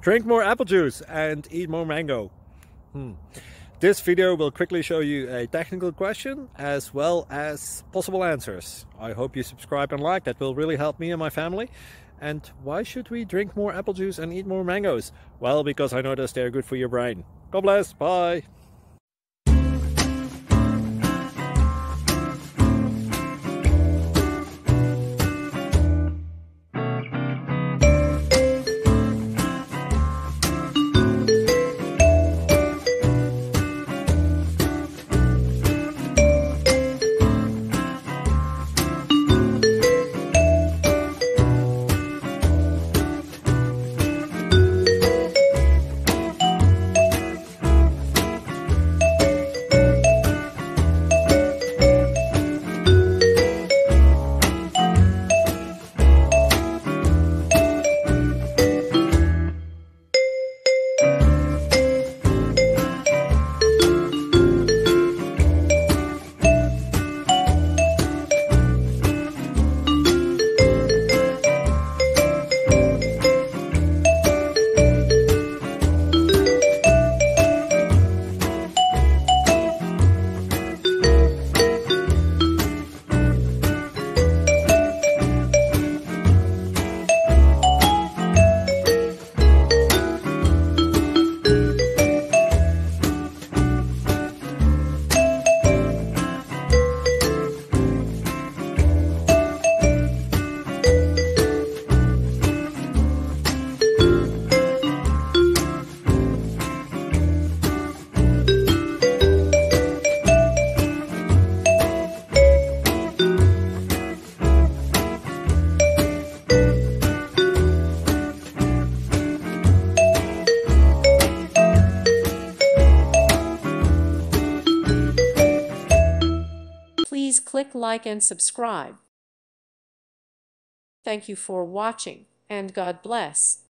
Drink more apple juice and eat more mango. This video will quickly show you a technical question as well as possible answers. I hope you subscribe and like, that will really help me and my family. And why should we drink more apple juice and eat more mangoes? Well, because I noticed they're good for your brain. God bless, bye! Please click like and subscribe. Thank you for watching, and God bless.